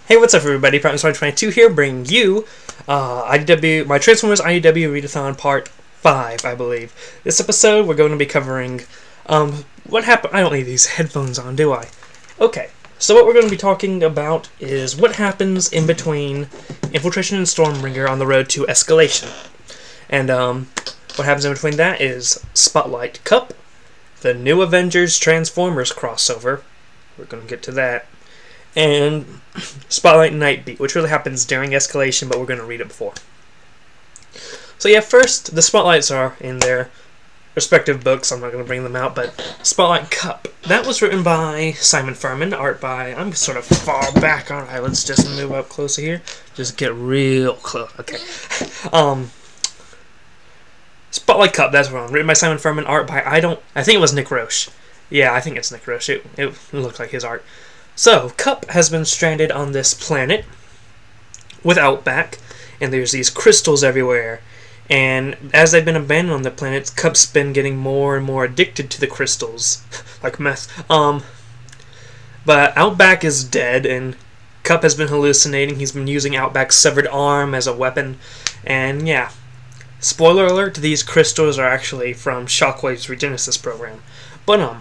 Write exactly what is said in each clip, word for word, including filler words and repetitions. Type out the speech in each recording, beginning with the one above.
Hey, what's up, everybody? Prime twenty twenty-two here, bringing you uh, I D W, my Transformers I D W Readathon Part five, I believe. This episode, we're going to be covering, um, what happened. I don't need these headphones on, do I? Okay, so what we're going to be talking about is what happens in between Infiltration and Stormbringer on the road to escalation. And, um, what happens in between that is Spotlight Kup, the new Avengers Transformers crossover. We're going to get to that. And Spotlight and Nightbeat, which really happens during escalation, but we're going to read it before. So yeah, first, the Spotlights are in their respective books. I'm not going to bring them out, but Spotlight Kup. That was written by Simon Furman, art by, I'm sort of far back. Alright, let's just move up closer here. Just get real close. Okay. Um, Spotlight Kup, that's wrong. Written by Simon Furman, art by, I don't, I think it was Nick Roche. Yeah, I think it's Nick Roche. It, it looked like his art. So, Kup has been stranded on this planet with Outback, and there's these crystals everywhere. And as they've been abandoned on the planet, Kup's been getting more and more addicted to the crystals, like meth. Um, but Outback is dead, and Kup has been hallucinating. He's been using Outback's severed arm as a weapon, and yeah. Spoiler alert, these crystals are actually from Shockwave's Regenesis program. But, um...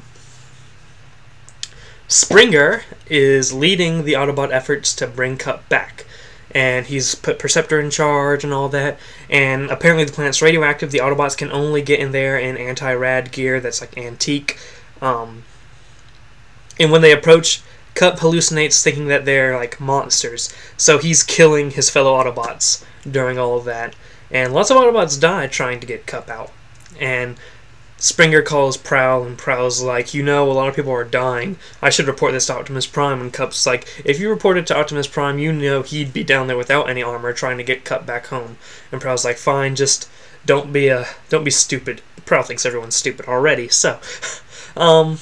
Springer is leading the Autobot efforts to bring Kup back, and he's put Perceptor in charge and all that, and apparently the planet's radioactive. The Autobots can only get in there in anti-rad gear that's like antique, um, and when they approach, Kup hallucinates thinking that they're like monsters, so he's killing his fellow Autobots during all of that, and lots of Autobots die trying to get Kup out, and Springer calls Prowl, and Prowl's like, you know, a lot of people are dying. I should report this to Optimus Prime. And Kup's like, if you report it to Optimus Prime, you know he'd be down there without any armor trying to get Kup back home. And Prowl's like, fine, just don't be a, don't be stupid. Prowl thinks everyone's stupid already. So, um,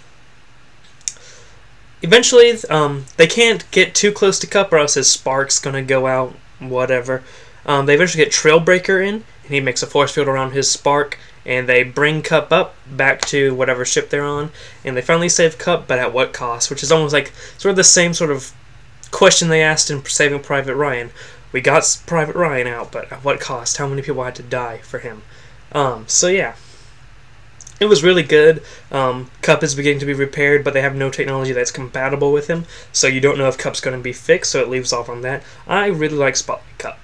eventually, um, they can't get too close to Kup, or else his spark's gonna go out. Whatever. Um, they eventually get Trailbreaker in, and he makes a force field around his spark. And they bring Kup up back to whatever ship they're on, and they finally save Kup, but at what cost? Which is almost like sort of the same sort of question they asked in Saving Private Ryan. We got Private Ryan out, but at what cost? How many people had to die for him? Um, so yeah, it was really good. Um, Kup is beginning to be repaired, but they have no technology that's compatible with him, so you don't know if Kup's going to be fixed, so it leaves off on that. I really like Spotlight Kup.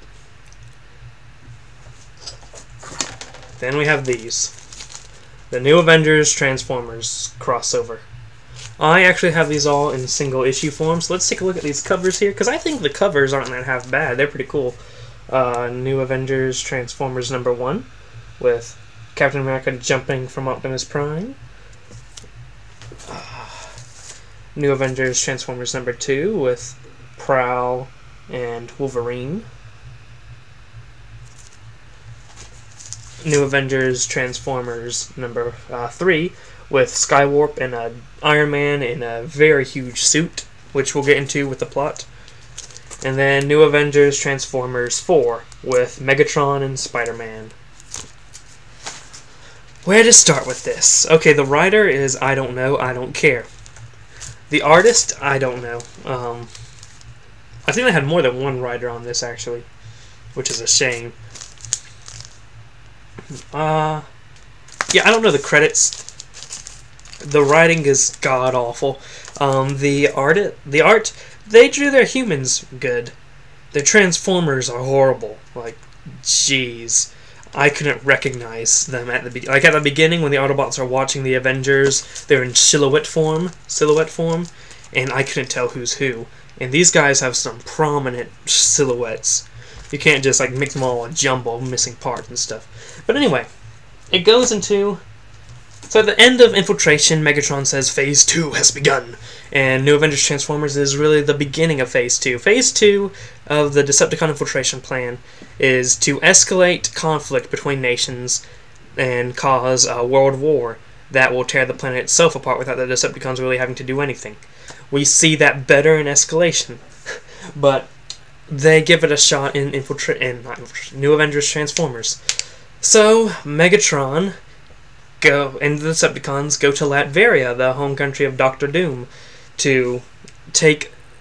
Then we have these. The new Avengers Transformers crossover. I actually have these all in single issue form, so let's take a look at these covers here, because I think the covers aren't that half bad. They're pretty cool. Uh, new Avengers Transformers number one, with Captain America jumping from Optimus Prime. Uh, new Avengers Transformers number two, with Prowl and Wolverine. New Avengers Transformers number uh, three, with Skywarp and a Iron Man in a very huge suit, which we'll get into with the plot. And then New Avengers Transformers four, with Megatron and Spider-Man. Where to start with this? Okay, the writer is I don't know, I don't care. The artist, I don't know. Um, I think they had more than one writer on this, actually, which is a shame. Uh, yeah, I don't know the credits. The writing is god-awful. Um, the art, the art, they drew their humans good. Their Transformers are horrible. Like, jeez. I couldn't recognize them at the be like at the beginning when the Autobots are watching the Avengers. They're in silhouette form, silhouette form, and I couldn't tell who's who. And these guys have some prominent silhouettes. You can't just like make them all a jumble, missing parts and stuff. But anyway, it goes into... So at the end of Infiltration, Megatron says Phase two has begun. And New Avengers Transformers is really the beginning of Phase two. Phase two of the Decepticon Infiltration plan is to escalate conflict between nations and cause a world war that will tear the planet itself apart without the Decepticons really having to do anything. We see that better in Escalation. But they give it a shot in, Infiltra in not Infiltration, New Avengers Transformers. So, Megatron go and the Decepticons go to Latveria, the home country of Doctor Doom, to take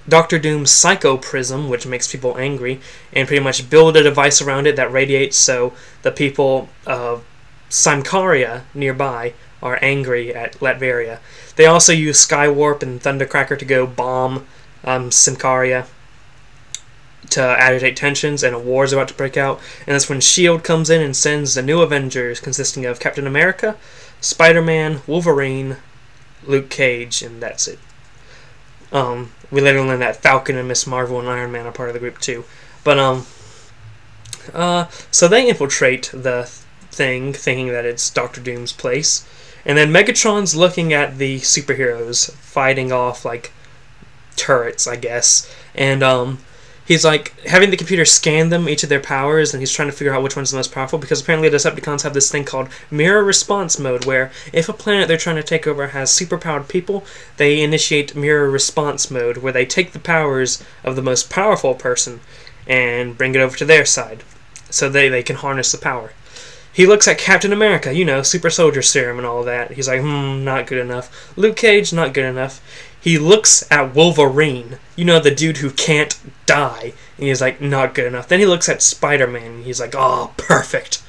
Doctor Doom's Psycho Prism, which makes people angry, and pretty much build a device around it that radiates so the people of Symkaria nearby are angry at Latveria. They also use Skywarp and Thundercracker to go bomb um, Symkaria to agitate tensions, and a war is about to break out. And that's when S H I E L D comes in and sends the new Avengers, consisting of Captain America, Spider-Man, Wolverine, Luke Cage, and that's it. Um, we later learn that Falcon and Miss Marvel and Iron Man are part of the group too. But, um, uh, so they infiltrate the thing, thinking that it's Doctor Doom's place. And then Megatron's looking at the superheroes fighting off, like, turrets, I guess. And, um, he's, like, having the computer scan them, each of their powers, and he's trying to figure out which one's the most powerful, because apparently the Decepticons have this thing called mirror response mode, where if a planet they're trying to take over has superpowered people, they initiate mirror response mode, where they take the powers of the most powerful person and bring it over to their side, so they, they can harness the power. He looks at Captain America, you know, super soldier serum and all that. He's like, hmm, not good enough. Luke Cage, not good enough. He looks at Wolverine, you know, the dude who can't die, and he's like, not good enough. Then he looks at Spider-Man, and he's like, oh, perfect.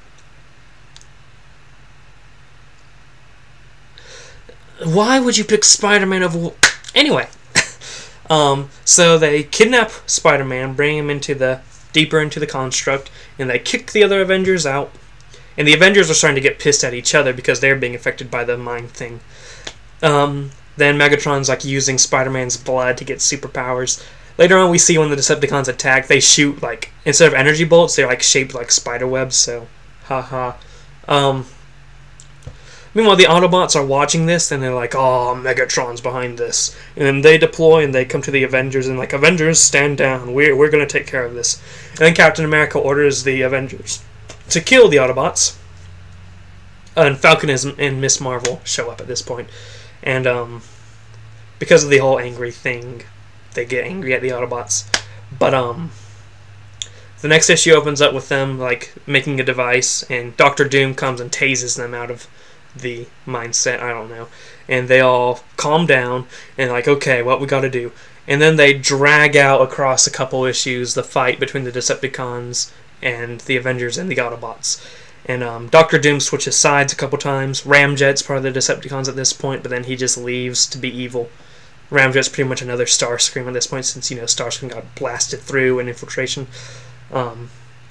Why would you pick Spider-Man over... Anyway, um, so they kidnap Spider-Man, bring him into the deeper into the construct, and they kick the other Avengers out. And the Avengers are starting to get pissed at each other because they're being affected by the mind thing. Um, then Megatron's like using Spider-Man's blood to get superpowers. Later on, we see when the Decepticons attack, they shoot, like, instead of energy bolts, they're like shaped like spider webs, so haha. Um, meanwhile, the Autobots are watching this, and they're like, oh, Megatron's behind this. And then they deploy, and they come to the Avengers, and like, Avengers, stand down. We're, we're going to take care of this. And then Captain America orders the Avengers to kill the Autobots. And Falcon and Miss Marvel show up at this point. And um, because of the whole angry thing, they get angry at the Autobots. But um, the next issue opens up with them like making a device, and Doctor Doom comes and tases them out of the mindset. I don't know. And they all calm down and like, okay, what we got to do. And then they drag out across a couple issues the fight between the Decepticons and the Avengers and the Autobots. And um, Doctor Doom switches sides a couple times. Ramjet's part of the Decepticons at this point, but then he just leaves to be evil. Ramjet's pretty much another Starscream at this point, since, you know, Starscream got blasted through in infiltration. Um,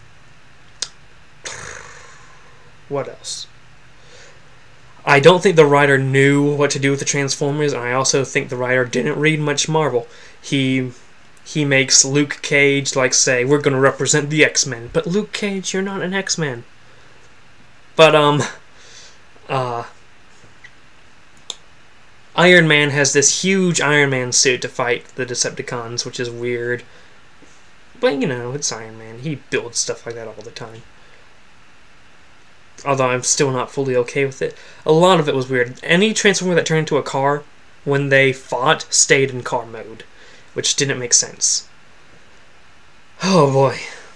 what else? I don't think the writer knew what to do with the Transformers, and I also think the writer didn't read much Marvel. He he makes Luke Cage, like, say, we're going to represent the X-Men. But Luke Cage, you're not an X-Men. But, um, uh, Iron Man has this huge Iron Man suit to fight the Decepticons, which is weird. But, you know, it's Iron Man. He builds stuff like that all the time. Although I'm still not fully okay with it. A lot of it was weird. Any Transformer that turned into a car, when they fought, stayed in car mode, which didn't make sense. Oh, boy.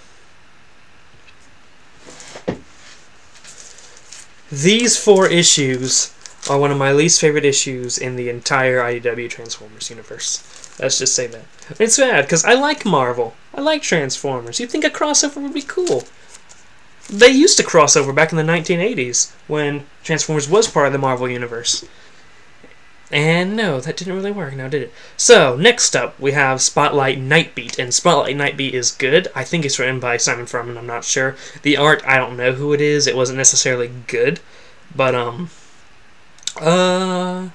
These four issues are one of my least favorite issues in the entire I D W Transformers universe. Let's just say that. It's bad, because I like Marvel. I like Transformers. You'd think a crossover would be cool. They used to cross over back in the nineteen eighties, when Transformers was part of the Marvel Universe. And no, that didn't really work now, did it? So, next up, we have Spotlight Nightbeat, and Spotlight Nightbeat is good. I think it's written by Simon Furman, I'm not sure. The art, I don't know who it is. It wasn't necessarily good. But, um... Uh...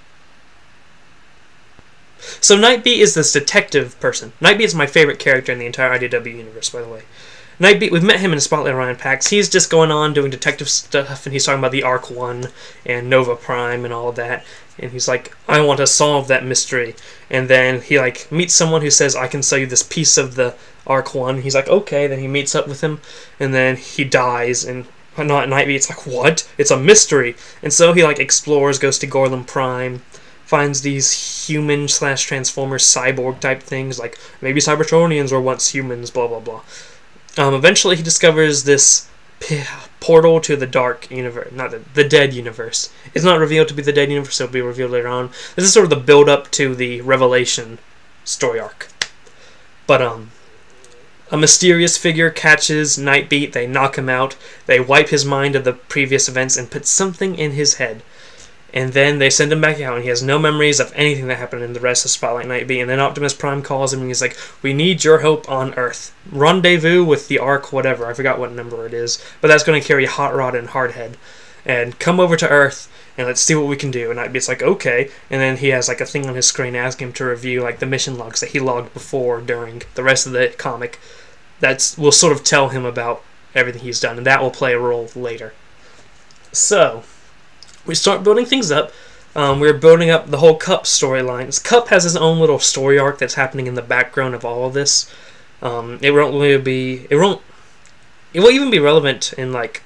So, Nightbeat is this detective person. Nightbeat is my favorite character in the entire I D W universe, by the way. Nightbeat, we've met him in Spotlight Orion packs. He's just going on doing detective stuff, and he's talking about the Arc one and Nova Prime and all of that. And he's like, I want to solve that mystery. And then he like meets someone who says, I can sell you this piece of the Arc one. He's like, okay. Then he meets up with him, and then he dies. And not Nightbeat's like, what? It's a mystery. And so he like explores, goes to Gorlin Prime, finds these human slash Transformers cyborg type things, like maybe Cybertronians were once humans, blah blah blah. Um, eventually, he discovers this p portal to the dark universe, not the, the dead universe. It's not revealed to be the dead universe, it'll be revealed later on. This is sort of the build-up to the revelation story arc. But um, a mysterious figure catches Nightbeat. They knock him out. They wipe his mind of the previous events and put something in his head. And then they send him back out, and he has no memories of anything that happened in the rest of Spotlight Nightbeat. And then Optimus Prime calls him, and he's like, "We need your help on Earth. Rendezvous with the Ark, whatever. I forgot what number it is. But that's going to carry Hot Rod and Hardhead. And come over to Earth, and let's see what we can do." And Nightbeat's like, "Okay." And then he has like a thing on his screen asking him to review like the mission logs that he logged before, during the rest of the comic. That's will sort of tell him about everything he's done, and that will play a role later. So we start building things up. Um, we're building up the whole Kup storylines. Kup has his own little story arc that's happening in the background of all of this. Um, it won't really be. It won't. It will even be relevant in like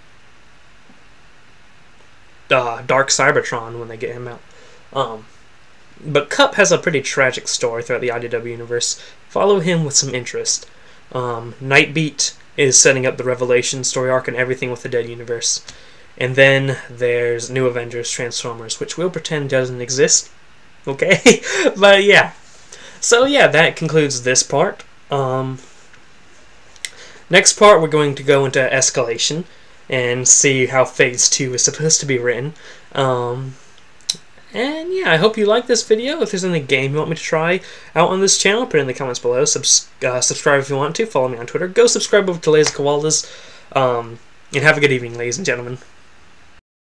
uh, Dark Cybertron when they get him out. Um, but Kup has a pretty tragic story throughout the I D W universe. Follow him with some interest. Um, Nightbeat is setting up the Revelation story arc and everything with the Dead universe. And then there's New Avengers Transformers, which we'll pretend doesn't exist. Okay? But yeah. So yeah, that concludes this part. Um, next part, we're going to go into Escalation and see how Phase two is supposed to be written. Um, and yeah, I hope you like this video. If there's any game you want me to try out on this channel, put it in the comments below. Subs uh, subscribe if you want to. Follow me on Twitter. Go subscribe over to Lazy Koalas. Um, and have a good evening, ladies and gentlemen.